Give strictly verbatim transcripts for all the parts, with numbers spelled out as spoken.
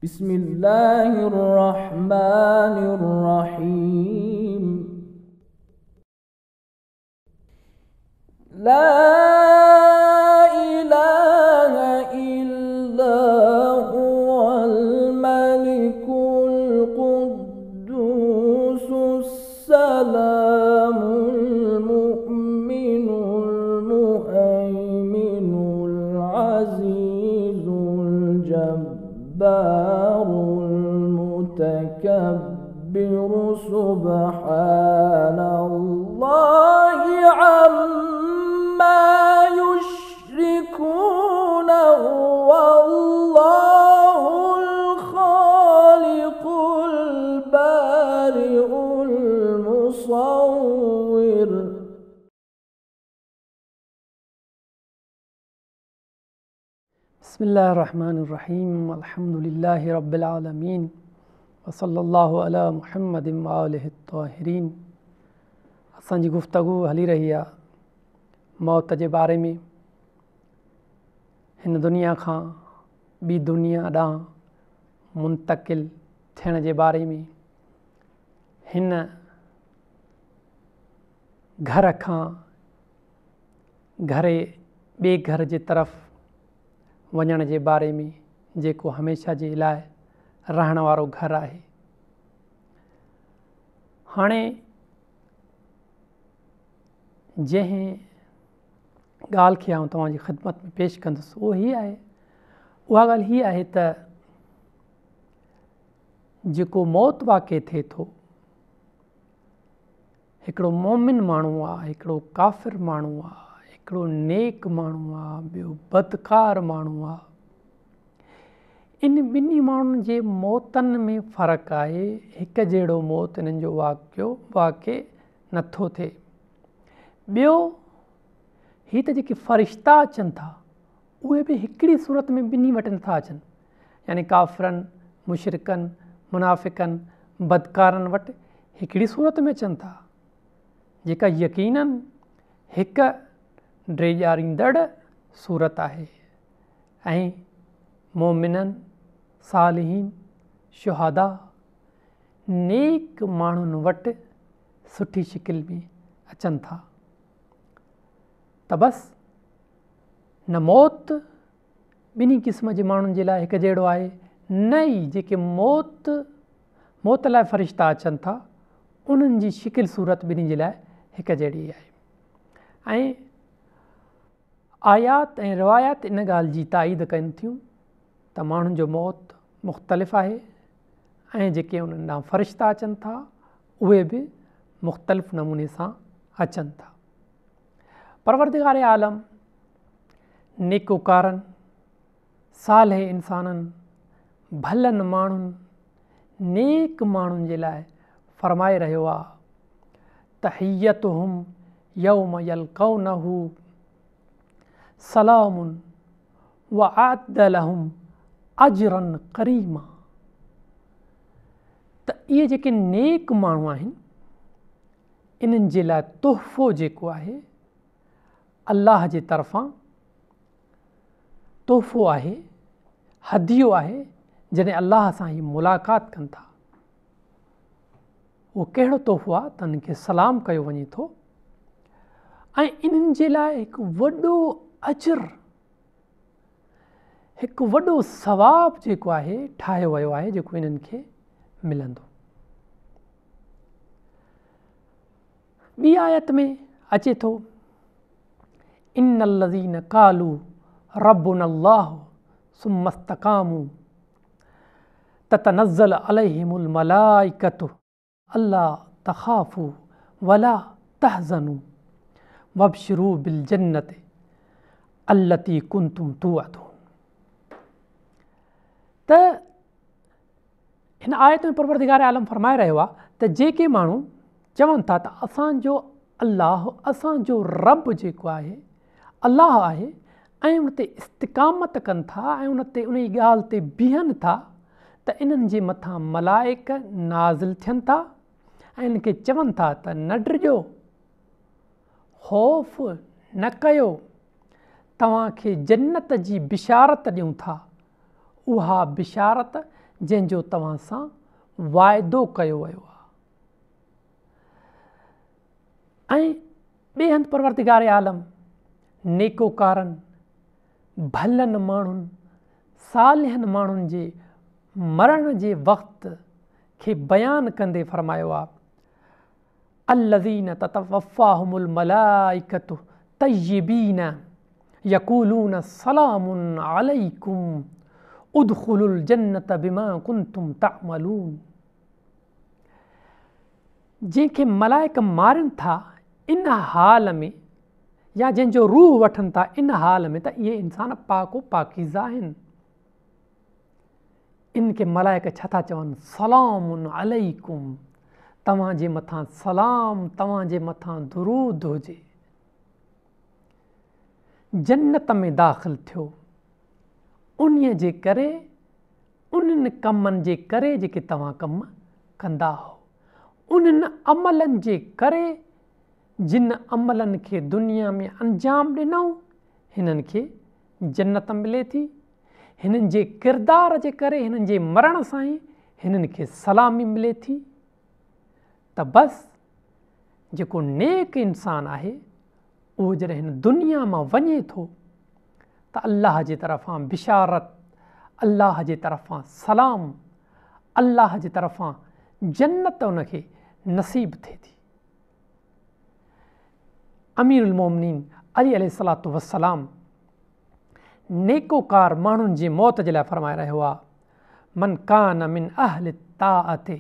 بسم الله الرحمن الرحيم لا إله إلا هو الملك القدوس السلام المؤمن المهيمن العزيز الجبار المتكبر سبحان الله عما يشركون هو الله الخالق البارئ المصور بسم الله الرحمن الرحيم الحمد لله رب العالمين وصلى الله على محمد وآله الطاهرين. असांजी गुफ़्तगू हली रही आहे मौत जे बारे में, हिन दुनिया खां ॿी दुनिया ॾांहुं मुंतकिल थियण जे बारे में, हिन घर खां घरे ॿिए घर जे तरफ़ वञण जे बारे में, जेको हमेशह जे लाइ रहण वारो घर आहे. हाणे जंहिं ॻाल्हि खे आउं तव्हांजी ख़िदमत में पेश कंदुसि उहो हीअ आहे, उहा ॻाल्हि हीअ आहे त जेको मौत वाक़िअ थिए थो, हिकिड़ो मोमिन माण्हू आहे, हिकिड़ो काफ़िर माण्हू आहे, हिकिड़ो नेक माण्हू आहे, ॿियो بدڪار माण्हू आहे. इन ॿिन्ही माण्हुनि जे मौतनि में फ़र्क़ु आहे. हिकु जहिड़ो मौत इन्हनि जो वाक़ियो वाक़िअ नथो थिए. ॿियो हीअ त जेके فرشتا अचनि था उहे बि हिकिड़ी सूरत में ॿिन्ही वटि नथा अचनि, यानी काफ़िरनि, मुशरिकनि, मुनाफ़िकनि, بدڪارनि वटि हिकिड़ी सूरत में अचनि था, जेका यकीनन हिकु ॾेजारींदड़ सूरत आहे. ऐं मोमिनन, सालिहीन, शुहदा, नेक माण्हुनि वटि सुठी शिकिल में अचनि था. त बसि न मौत ॿिन्ही क़िस्म जे माण्हुनि जे लाइ हिकु जहिड़ो आहे, न ई जेके मौत मौत लाइ फ़रिश्ता अचनि था उन्हनि जी शिकिल सूरत ॿिन्ही जे लाइ हिकु जहिड़ी आहे. ऐं आयात ऐं रिवायात इन ॻाल्हि जी ताईद कनि थियूं त माण्हुनि जो मौत मुख़्तलिफ़ आहे ऐं जेके उन्हनि ॾांहुं फ़रिश्ता अचनि था उहे बि मुख़्तलिफ़ नमूने सां अचनि था. परवरदिगार आलम नेकोकारनि, सालिह इंसाननि, भलनि माण्हुनि, नेक माण्हुनि जे लाइ फ़रमाए रहियो आहे, तहियतुहुम यौम यल्क़ौनहु सलामुन व अअद्द लहुम अजरन करीमा. त इहे जेके नेक माण्हू आहिनि इन्हनि जे लाइ तोहफ़ो जेको आहे अल्लाह जे तरफ़ां तोहफ़ो आहे, हदियो आहे. जॾहिं अल्लाह सां ही मुलाक़ात कनि था, उहो कहिड़ो तोहफ़ो आहे त उन्हनि खे सलाम कयो वञे थो ऐं इन्हनि जे लाइ हिकु वॾो अजर, हिकु वॾो ثواب जेको आहे ठाहियो वियो आहे, जेको इन्हनि खे मिलंदो. ॿी आयत में अचे थो, इन्नल्लज़ीन क़ालू रब्बुनल्लाहु सुम्मा इस्तक़ामू ततनज़्ज़ल अलैहिमुल मलाइकतु अल्ला तख़ाफू वला तहज़नू वबशिरू बिल जन्नति अल्लती कुंतुम तुअदून. त हिन आयत में परवरदिगार आलम फरमाए रहियो आहे त जेके माण्हू चवनि था त असांजो अल्लाह, असांजो रब जेको आहे अल्लाह आहे ऐं उन ते इस्तिक़ामत कनि था ऐं उन ते उन ॻाल्हि ते बीहनि था, त इन्हनि जे मथां मलाइक नाज़िल थियनि था ऐं इनखे चवनि था त न डिॼो, ख़ौफ़ न कयो, तव्हांखे जन्नत जी बिशारत ॾियूं था, उहा बिशारत जंहिंजो तव्हां सां वाइदो कयो वियो आहे। ऐं ॿिए हंधि परवरदिगार आलम नेकोकारनि भलनि माण्हुनि सालिहनि माण्हुनि जे मरण जे वक़्त खे बयानु कंदे फरमायो आहे, अल्लज़ीन ततवफ़ाहुमुल मलाइकतु तय्यबीन यक़ूलून सलामुन अलैकुम उदखुलुल जन्नत बिमा कुंतुम तअमलून। जंहिंखे मलाइक मारनि था इन हाल में, या जंहिंजो रूह वठनि था इन हाल में, त इहे इंसान पाको पाकीज़ा आहिनि। इनखे मलाइक छा था चवनि, सलामुन अलैकुम, तव्हांजे मथां सलाम, तव्हांजे मथां दुरूद हुजे। जन्नत में दाख़िल थियो उन्हीअ जे करे, उन्हनि कमनि जे करे जेके तव्हां कम कंदा हो, उन्हनि अमलनि जे करे जिन अमलनि खे दुनिया में अंजाम ॾिनऊं हिननि खे जन्नत मिले थी। हिननि जे किरदार जे करे, हिननि जे मरण सां ई हिननि खे सलामी मिले थी। त बसि जेको नेक इंसान आहे उहो जॾहिं हिन दुनिया मां वञे थो त अल्लाह जे तरफ़ां बिशारत, अल्लाह जे तरफ़ां सलाम, अल्लाह जे तरफ़ां जन्नत उनखे नसीब थिए थी। अमीरुल मोमिनीन अली अलैहिस्सलातु वस्सलाम नेकोकार माण्हुनि जी मौत जे लाइ फरमाए रहियो आहे, मन कान मिन अहल ताअते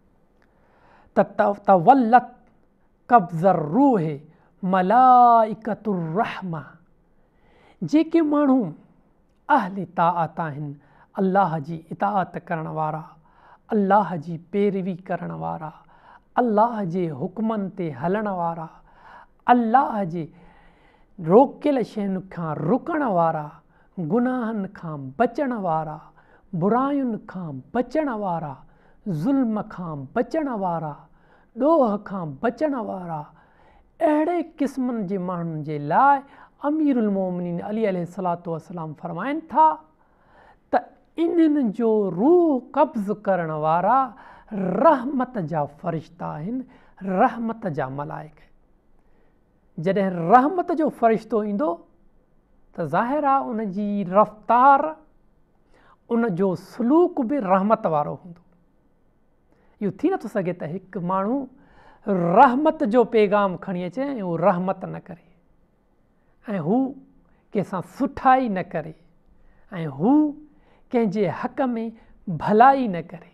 ततवल्लत कब्ज़र रूह मलाइकतुर रहमा। जेके माण्हू अहल ताअत आहिनि, अल्लाह जी इताअत करण वारा, अल्लाह जी पैरवी करण वारा, अल्लाह जे हुक्मनि ते हलण वारा, अल्लाह जे रोकियल शयुनि खां रुकण वारा, गुनाहनि खां बचण वारा, बुरायुनि खां बचण वारा, ज़ुल्म खां बचण वारा, ॾोह खां बचण वारा, अहिड़े क़िस्मनि जे माण्हुनि जे लाइ अमीरुल मोमिनीन अली अलैहिस्सलातु वस्सलाम फरमाइनि था त इन्हनि जो रूह कब्ज़ करण वारा रहमत जा फरिश्ता आहिनि, रहमत जा मलाइक। जॾहिं रहमत जो फ़रिश्तो ईंदो त ज़ाहिर आहे उन जी रफ़्तार, उन जो सलूक बि रहमत वारो हूंदो। इहो थी नथो सघे त हिकु माण्हू रहमत जो पैगाम खणी अचे ऐं उहो रहमत न करे, ऐं हू कंहिंसां सुठाई न करे, ऐं हू कंहिंजे हक़ में भलाई न करे।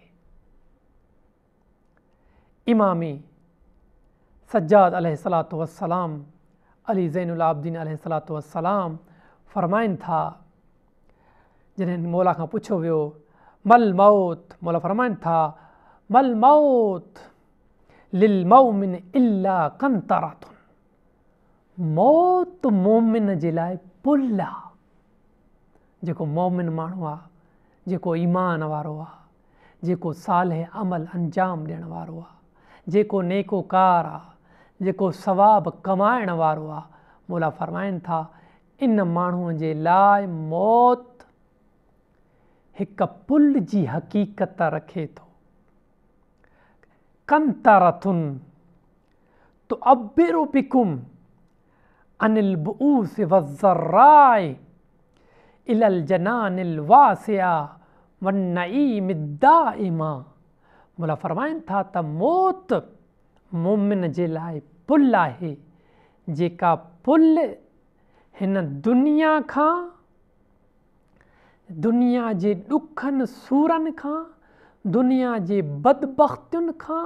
इमामी सज्जाद अलैहिस्सलातु वस्सलाम अली ज़ैनुल आबिदीन अलैहिस्सलातु वस्सलाम फरमाइनि था, जॾहिं मौला खां पुछियो वियो मल मौत, मौला फरमाइनि था मल मौत लिल मोमिन इल्ला कंतरातुन। मौत मोमिन जे लाइ पुल आहे। जेको मोमिन माण्हू आहे, जेको ईमान वारो आहे, जेको सालिह अमल अंजाम ॾियण वारो आहे, जेको नेकोकार आहे, जेको सवाब कमाइण वारो आहे, मौला फरमाइनि था इन माण्हूअ जे लाइ मौत हिकु पुल जी हक़ीक़त रखे थो। कंतरथुन तुअब्बिरु बिकुम अनिल बुऊस वज़्ज़र्राए इलल जनानिल वासिया वन्नईम दाइमा। मौला फरमाइनि था त मौत मोमिन जे लाइ पुल आहे, जेका पुल हिन दुनिया खां, दुनिया जे ॾुखनि सूरनि खां, दुनिया जे बदबख़्तियुनि खां,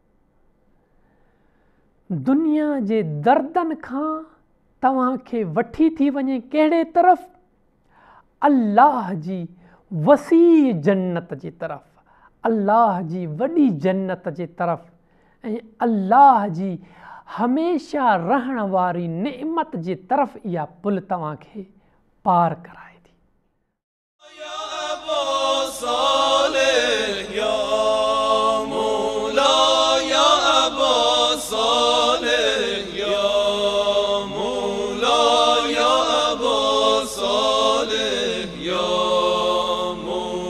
दुनिया जे दर्दनि खां तव्हांखे वठी थी वञे कहिड़े तरफ़, अल्लाह जी वसी जन्नत जी तरफ़, अल्लाह जी वॾी जन्नत जे तरफ़, ऐं अल्लाह जी हमेशा रहण वारी नेमत जे तरफ़ इहा पुल तव्हांखे पार कराए थी। या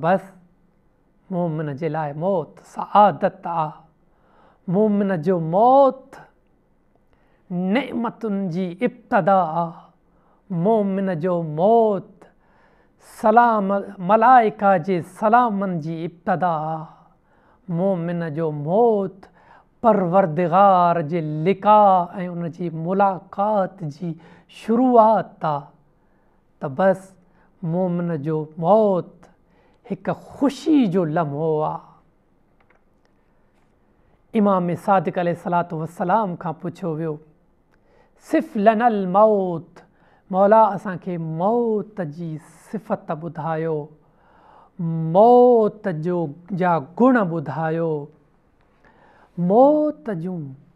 बसि मोमिन जे लाइ मौत सआदत आहे। मोमिन जो मौत नेमतुनि जी इब्तिदा आहे। मोमिन जो मौत सलाम मलाइका जे सलामनि जी इब्तिदा आहे। मोमिन जो मौत परवरदिगार जे लिका ऐं उन जी मुलाक़ात जी शुरूआत आहे। त बसि मोमिन जो मौत हिकु ख़ुशी जो लम्हो आहे। इमाम सादिक़ अलैहिस्सलातु वस्सलाम खां पुछियो वियो, सिफ़ लनल मौत, मौला असांखे मौत जी सिफ़त ॿुधायो, मौत जो जा गुण ॿुधायो, मौत जूं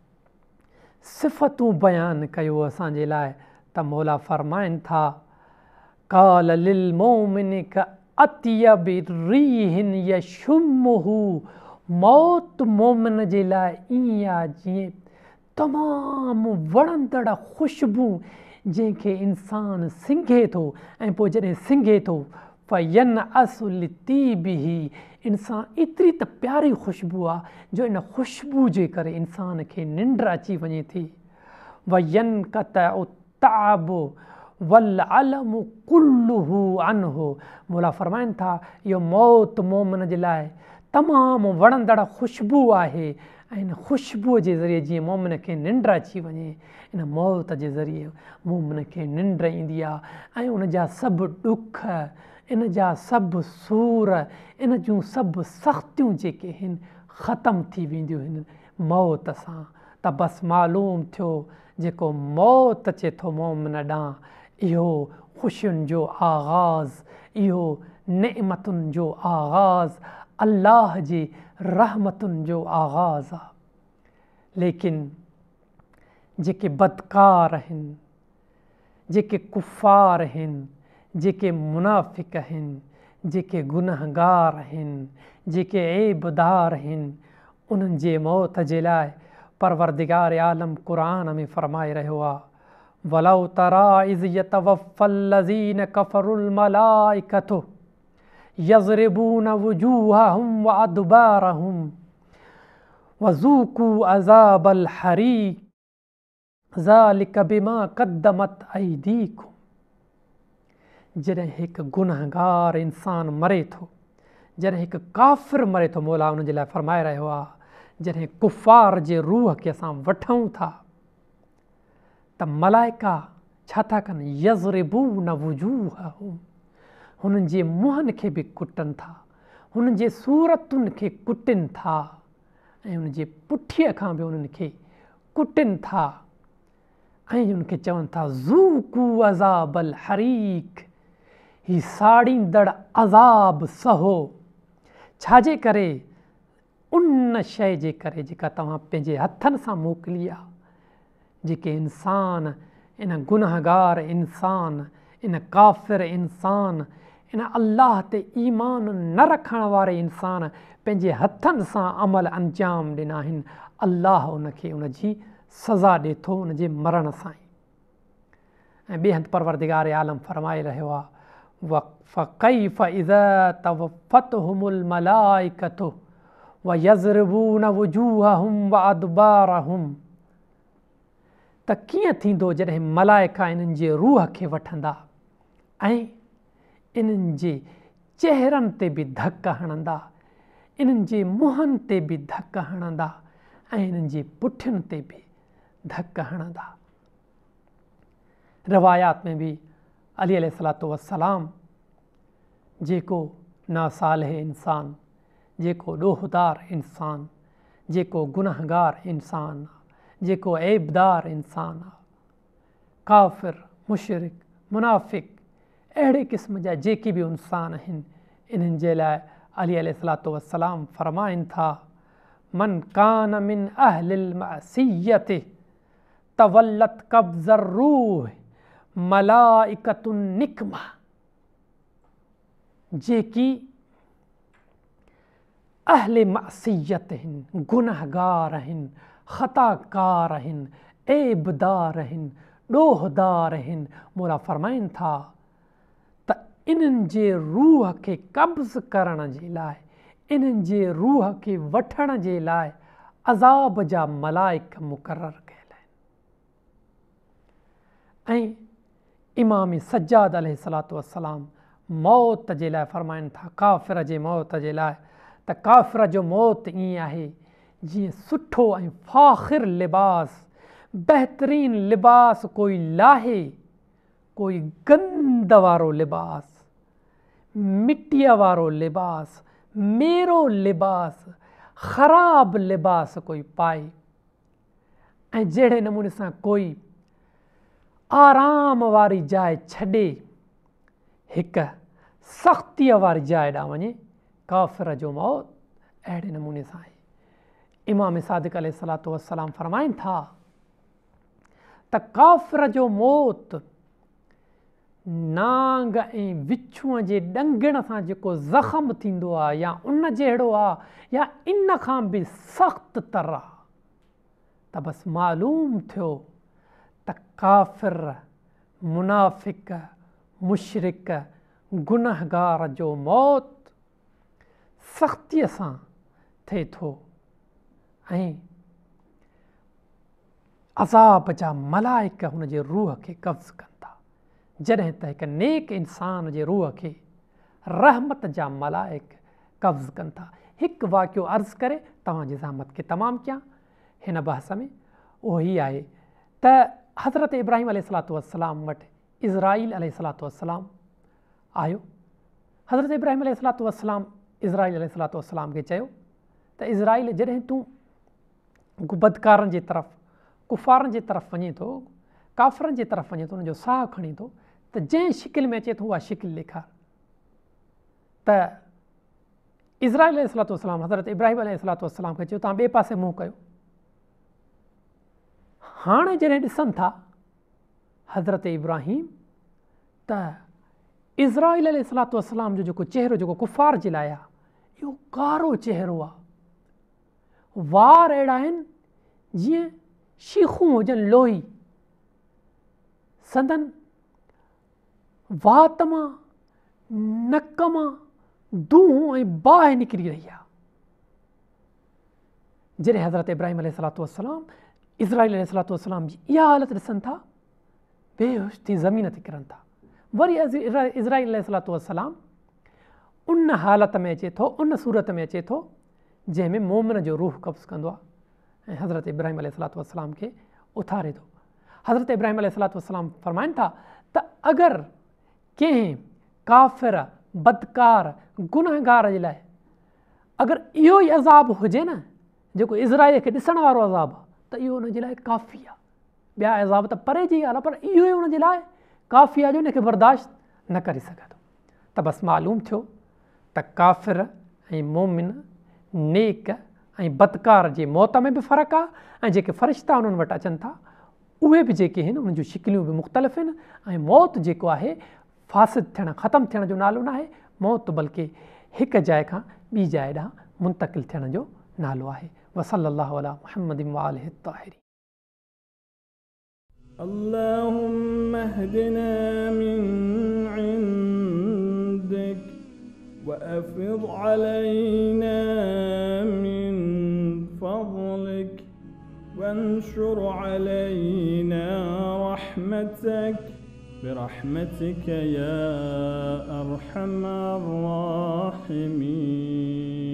सिफ़तूं बयानु कयो असांजे लाइ। त मौला फरमाइनि था, काल लिल मोमिन का अतियबि रीहिन यशुम्मुहु, मौत मोमिन जे लाइ ईअं आहे जीअं तमामु वणंदड़ ख़ुशबू जंहिंखे इंसानु सिंघे थो ऐं पोइ जॾहिं सिंघे थो फ़यन असुल तीबिही, इंसानु एतिरी त प्यारी ख़ुशबू आहे जो इन ख़ुशबू जे करे इंसान खे निंड अची वञे थी। वयन कतउ ताब वल अलम कुल्लुहु अनहु, मौला फरमाइनि था इहो मौत मोमिन जे लाइ तमामु वणंदड़ ख़ुशबू आहे ऐं इन ख़ुशबूअ जे ज़रिए जीअं मोमिन खे निंड अची वञे, इन मौत जे ज़रिए मोमिन खे निंड ईंदी आहे ऐं उन जा सभु ॾुख, इन जा सभु सूर, इन जूं सभु सख़्तियूं जेके आहिनि ख़तमु थी वेंदियूं आहिनि मौत सां। त बसि मालूम थियो जेको मौत अचे थो मोमिन ॾांहुं, इहो ख़ुशियुनि जो आगाज़, इहो नेमतुनि जो आगाज़, अल्लाह जी रहमतुनि जो आगाज़ आहे। लेकिन जेके बदकार आहिनि, जेके कुफ़ार आहिनि, जेके मुनाफ़िक आहिनि, जेके गुनहगार आहिनि, जेके ऐबदार आहिनि, उन्हनि जे मौत जे लाइ परवरदिगार आलम क़ुरान में फरमाए रहियो आहे, वलौ तरा इज़ यतवफ़्फ़ल लज़ीन कफ़रुल मलाइकतु यज़रिबून वुजूहहुम व अदबारहुम वज़ूक़ू अज़ाबल हरीक़ ज़ालिक बिमा क़द्दमत अयदीकुम। जॾहिं हिकु गुनहगार इंसानु मरे थो, जॾहिं हिकु काफ़िर मरे थो, मौला उन जे लाइ फरमाए रहियो आहे, जॾहिं कुफ़ार जे रूह खे असां वठूं था त मलाइका छा था कनि, यज़रिबून वुजूहहुम, हुननि जे मुंहंनि खे बि कुटनि था, हुननि जे सूरतुनि खे कुटनि था ऐं उन जे पुठीअ खां बि उन्हनि खे कुटनि था ऐं उनखे चवनि था ज़ूक़ू अज़ाबल हरीक़, ही साड़ींदड़ अज़ाब सहो। छाजे करे, उन शइ जे करे जेका तव्हां पंहिंजे हथनि सां मोकिली आहे, जेके इंसान, इन गुनहगार इंसान, इन काफ़िर इंसान, इन अल्लाह ते ईमान न रखण वारे इंसान पंहिंजे हथनि सां अमल अंजाम ॾिना आहिनि, अल्लाह उनखे उन जी सज़ा ॾिए थो उन जे मरण सां ई। ऐं ॿिए हंधि परवरदिगार आलम फरमाए रहियो आहे, फ़कैफ़ इज़ा तवफ़्फ़तहुमुल मलाइकतु व यज़रिबून वुजूहहुम व अदबारहुम, त कीअं थींदो जॾहिं मलाइका इन्हनि जे रूह खे वठंदा ऐं इन्हनि जे चेहरनि ते बि धक हणंदा, इन्हनि जे मुंहंनि ते बि धक हणंदा ऐं इन्हनि जे पुठियुनि ते बि धक हणंदा। रवायात में बि अली अलैहिस्सलातु वस्सलाम जेको नासालिह इंसान, जेको ॾोहदार इंसान, जेको गुनहगार इंसान, जेको ऐबदार इंसान आहे, काफ़िर, मुशरिक, मुनाफ़िक, अहिड़े क़िस्म जा जेके बि इंसान आहिनि, इन्हनि जे लाइ अली अलैहिस्सलातु वस्सलाम फरमाइनि था, मन कान मिन अहलिल मअसियति तवल्लत कब्ज़र रूह मलाइकतुन निकमा, जेकी अहले मअसियत आहिनि, गुनहगार आहिनि, ख़ताकार आहिनि, ऐबदार आहिनि, ॾोहदार आहिनि, मौला फरमाइनि था त इन्हनि जे रूह खे कब्ज़ करण जे लाइ, इन्हनि जे रूह खे वठण जे लाइ अज़ाब जा मलाइक मुक़ररु कयल आहिनि। ऐं इमाम सज्जाद अलैहिस्सलातु वस्सलाम मौत जे लाइ फरमाइनि था, काफ़िर जे मौत जे लाइ, त काफ़िर जो मौत ईअं आहे जीअं सुठो ऐं फ़ाख़िर लिबास, बहितरीन लिबास कोई लाहे, कोई गंद वारो लिबास, मिटीअ वारो लिबास, मेरो लिबास, ख़राब लिबास कोई पाए, ऐं जहिड़े नमूने सां कोई आराम वारी जाइ छॾे हिकु सख़्तीअ वारी जाइ ॾांहुं वञे, काफ़िर जो मौत अहिड़े नमूने सां आहे। इमाम सादिक़ अलैहिस्सलातु वस्सलाम फरमाइनि था त काफ़िर जो मौत नांग ऐं विछूअ जे ॾंगण सां जेको ज़ख़्म थींदो आहे, या उन जहिड़ो आहे, या इन खां बि सख़्तु तर आहे, त बसि मालूम थियो त काफ़िर, मुनाफ़िक, मुशरिक, गुनहगार जो मौत सख़्तीअ सां थिए थो ऐं अज़ाब जा मलाइक हुन जे रूह खे कब्ज़ कनि था, जॾहिं त हिकु नेक इंसान जे रूह खे रहमत जा मलाइक कब्ज़ कनि था। हिकु वाक़ियो अर्ज़ु करे तव्हांजी ज़हमत खे तमामु कयां हिन बहस में, उहो ई आहे त हज़रत इब्राहिम अलैहिस्सलातु वस्सलाम वटि इज़राईल अलैहिस्सलातु वस्सलाम आयो। हज़रत इब्राहिम अलैहिस्सलातु वस्सलाम इज़राईल अलैहिस्सलातु वस्सलाम खे चयो त इज़राईल, जॾहिं तूं बदकारनि जे तरफ़, कुफ़ारनि जे तरफ़ वञे थो, काफ़िरनि जे तरफ़ वञे थो, उनजो साहु खणी थो, त जंहिं शिकिल में अचे थो उहा शिकिल ॾेखार। त इज़राईल अलैहिस्सलातु वस्सलाम हज़रत इब्राहिम अलैहिस्सलातु वस्सलाम खे चयो, तव्हां ॿिए पासे मुंहुं कयो। हाणे जॾहिं ॾिसनि था हज़रत इब्राहिम त इज़राईल अलैहिस्सलातु वस्सलाम जो जेको चहिरो जेको कुफ़ार जे लाइ आहे, इहो कारो चहिरो आहे, वार अहिड़ा आहिनि जीअं शीखूं हुजनि लोही, संदन वात मां, नक मां दूंहं ऐं बाहि निकिरी रही आहे। जॾहिं हज़रत इब्राहिम अलैहिस्सलातु वस्सलाम इज़राईल अलैहिस्सलातु वस्सलाम जी इहा हालत ॾिसनि था, बेहोश थी ज़मीन ते किरनि था। वरी इज़राईल अलैहिस्सलातु वस्सलाम उन हालत में अचे थो, उन सूरत में अचे थो जंहिंमें मोमन जो रूह कब्ज़ कंदो आहे ऐं हज़रत इब्राहिम अलैहिस्सलातु वस्सलाम खे उथारे थो। हज़रत इब्राहिम अलैहिस्सलातु वस्सलाम फरमाइनि था त अगरि कंहिं काफ़िर, बदकार, गुनहगार जे लाइ अगरि इहो ई अज़ाब हुजे न जेको इज़राईल खे ॾिसण वारो अज़ाब आहे, त इहो हुनजे लाइ काफ़ी आहे। ॿिया अज़ाब त परे जी ॻाल्हि आहे, पर इहो ई हुनजे लाइ काफ़ी आहे जो हिनखे बर्दाश्त न करे सघे थो। त बसि मालूम थियो त काफ़िर ऐं मोमिन, नेक ऐं बदकार जे मौत में बि फ़र्क़ु आहे, ऐं जेके फरिश्ता उन्हनि वटि अचनि था उहे बि जेके आहिनि उन्हनि जूं शिकिलियूं बि मुख़्तलिफ़ आहिनि। ऐं मौत जेको आहे फ़ासिद थियणु, ख़तमु थियण जो नालो न आहे, मौत बल्कि हिकु जाइ खां ॿी जाइ ॾांहुं मुंतक़िल थियण जो नालो आहे। वसल्लल्लाहु अला मुहम्मदिन व आलिहि ताहिरीन। اللهم اهدنا من عندك وأفض علينا من فضلك وانشر علينا رحمتك برحمتك يا أرحم الراحمين.